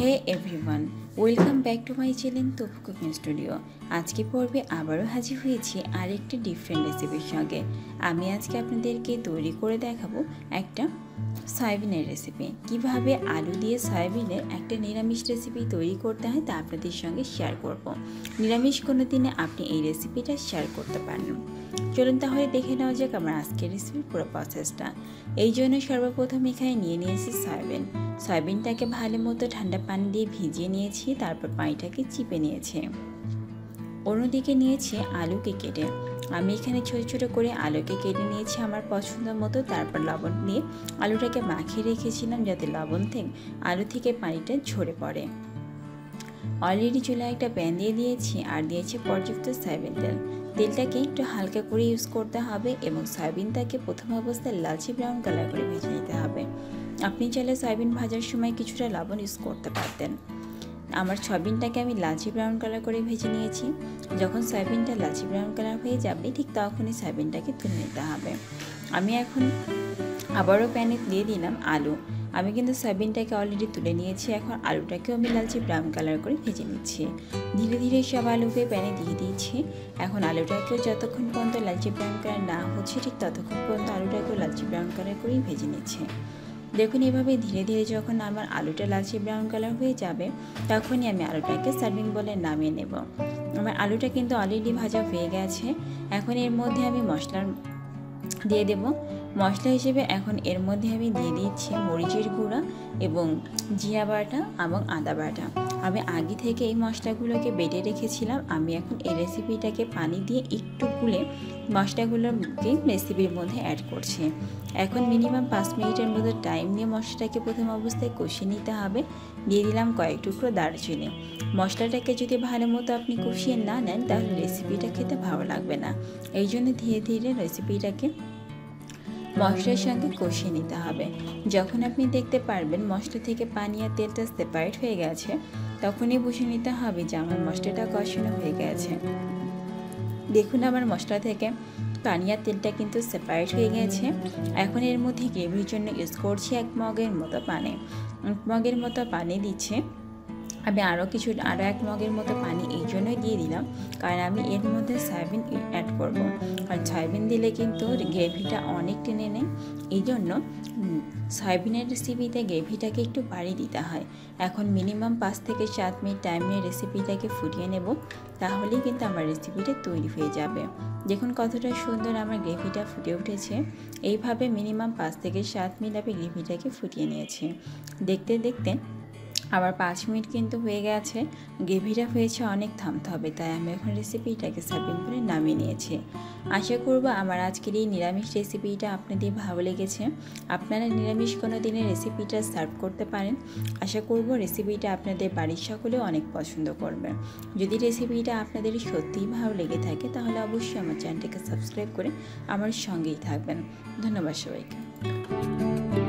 Hey everyone, welcome back to my channel Tapu cooking studio. আজকে পর্বে আবারও হাজির হয়েছি আরেকটি ডিফারেন্ট রেসিপির সঙ্গে। আমি আজকে আপনাদেরকে তৈরি করে দেখাবো একটা সয়াবিনের রেসিপি। কিভাবে আলু দিয়ে সয়াবিনের একটা নিরামিষ রেসিপি তৈরি করতে হয় তা আপনাদের সঙ্গে শেয়ার করব। নিরামিষ কোনো দিনে আপনি এই রেসিপিটা শেয়ার করতে পারেন। চলুন তাহলে দেখে নেওয়া যাক আমার আজকের রেসিপির পুরো প্রসেসটা। এই জন্য সর্বপ্রথম এখানে নিয়ে নিয়েছি সয়াবিনটাকে ভালো মতো ঠান্ডা পানি দিয়ে ভিজিয়ে নিয়েছি, তারপর পানিটাকে চিপে নিয়েছি। অন্যদিকে নিয়েছি আলুকে কেটে। আমি এখানে ছোট ছোট করে আলুকে কেটে নিয়েছি আমার পছন্দ মতো। তারপর লবণ দিয়ে আলুটাকে মাখিয়ে রেখেছিলাম যাতে লবণ থেকে আলু থেকে পানিটা ঝরে পড়ে। অলরেডি চুলায় একটা প্যান দিয়ে দিয়েছি আর দিয়েছি পর্যাপ্ত সয়াবিন তেল। তেলটাকে একটু হালকা করে ইউজ করতে হবে এবং সয়াবিনটাকে প্রথম অবস্থায় লালচে ব্রাউন কালার করে ভেজে নিতে হবে। আপনি চাইলে সয়াবিন ভাজার সময় কিছুটা লবণ ইউজ করতে পারতেন। আমার সয়াবিনটাকে আমি লালচে ব্রাউন কালার করে ভেজে নিয়েছি। যখন সয়াবিনটা লালচে ব্রাউন কালার হয়ে যাবে ঠিক তখনই সয়াবিনটাকে তুলে নিতে হবে। আমি এখন আবারও প্যানে দিয়ে দিলাম আলু। আমি কিন্তু সয়াবিনটাকে অলরেডি তুলে নিয়েছি। এখন আলুটাকেও আমি লালচে ব্রাউন কালার করে ভেজে নিচ্ছি। ধীরে ধীরে সব আলুকে প্যানে দিয়ে দিচ্ছি। এখন আলুটাকেও যতক্ষণ পর্যন্ত লালচে ব্রাউন কালার না হচ্ছে ঠিক ততক্ষণ পর্যন্ত আলুটাকেও লালচে ব্রাউন কালার করেই ভেজে নিচ্ছে। দেখুন এভাবে ধীরে ধীরে যখন আমার আলুটা লালচে ব্রাউন কালার হয়ে যাবে তখনই আমি আলুটাকে সার্ভিং বলে নামিয়ে নেব। আমার আলুটা কিন্তু অলরেডি ভাজা হয়ে গেছে। এখন এর মধ্যে আমি মশলা দিয়ে দেব। মশলা হিসেবে এখন এর মধ্যে আমি দিয়ে দিচ্ছি মরিচের গুঁড়া এবং জিরা বাটা এবং আদা বাটা। আমি আগে থেকে এই মশলাগুলোকে বেটে রেখেছিলাম। আমি এখন এই রেসিপিটাকে পানি দিয়ে একটু গুলে মশলাগুলোকে রেসিপির মধ্যে অ্যাড করছি। এখন মিনিমাম 5 মিনিটের মতো টাইম নিয়ে মশলাটাকে প্রথম অবস্থায় কষিয়ে নিতে হবে। দিয়ে দিলাম কয়েক টুকরো দারচিনি। মশলাটাকে যদি ভালো মতো আপনি কষিয়ে না নেন তাহলে রেসিপিটা খেতে ভালো লাগবে না। এই জন্য ধীরে ধীরে রেসিপিটাকে মশলার সঙ্গে কষিয়ে নিতে হবে। যখন আপনি দেখতে পারবেন মশলা থেকে পানি আর তেলটা সেপারেট হয়ে গেছে তখনই বুঝে নিতে হবে যে আমার মশলাটা কষানো হয়ে গেছে। দেখুন আমার মশলা থেকে পানি আর তেলটা কিন্তু সেপারেট হয়ে গেছে। এখন এর মধ্যে গ্রেভির জন্য ইউজ করছি 1 মগের মতো পানি। 1 মগের মতো পানি দিচ্ছে। আমি আরও 1 মগের মতো পানি এই জন্যই দিয়ে দিলাম কারণ আমি এর মধ্যে সয়াবিন অ্যাড করব। আর সয়াবিন দিলে কিন্তু গ্রেভিটা অনেক টেনে নেয়। এই জন্য সয়াবিনের রেসিপিতে গ্রেভিটাকে একটু বাড়িয়ে দিতে হয়। এখন মিনিমাম 5 থেকে 7 মিনিট টাইম নিয়ে রেসিপিটাকে ফুটিয়ে নেব, তাহলেই কিন্তু আমার রেসিপিটা তৈরি হয়ে যাবে। দেখুন কতটা সুন্দর আমার গ্রেভিটা ফুটে উঠেছে। এইভাবে মিনিমাম 5 থেকে 7 মিনিট আমি গ্রেভিটাকে ফুটিয়ে নিয়েছি। দেখতে দেখতে আবার 5 মিনিট কিন্তু হয়ে গেছে। গ্রেভিটা হয়েছে অনেক থামতে হবে, তাই আমি এখন রেসিপিটাকে সার্ভিং করে নামিয়ে নিয়েছি। আশা করব আমার আজকের এই নিরামিষ রেসিপিটা আপনাদের ভালো লেগেছে। আপনারা নিরামিষ কোনো দিনের রেসিপিটা সার্ভ করতে পারেন। আশা করব রেসিপিটা আপনাদের বাড়ির সকলেও অনেক পছন্দ করবে। যদি রেসিপিটা আপনাদের সত্যিই ভালো লেগে থাকে তাহলে অবশ্যই আমার চ্যানেলটাকে সাবস্ক্রাইব করে আমার সঙ্গেই থাকবেন। ধন্যবাদ সবাইকে।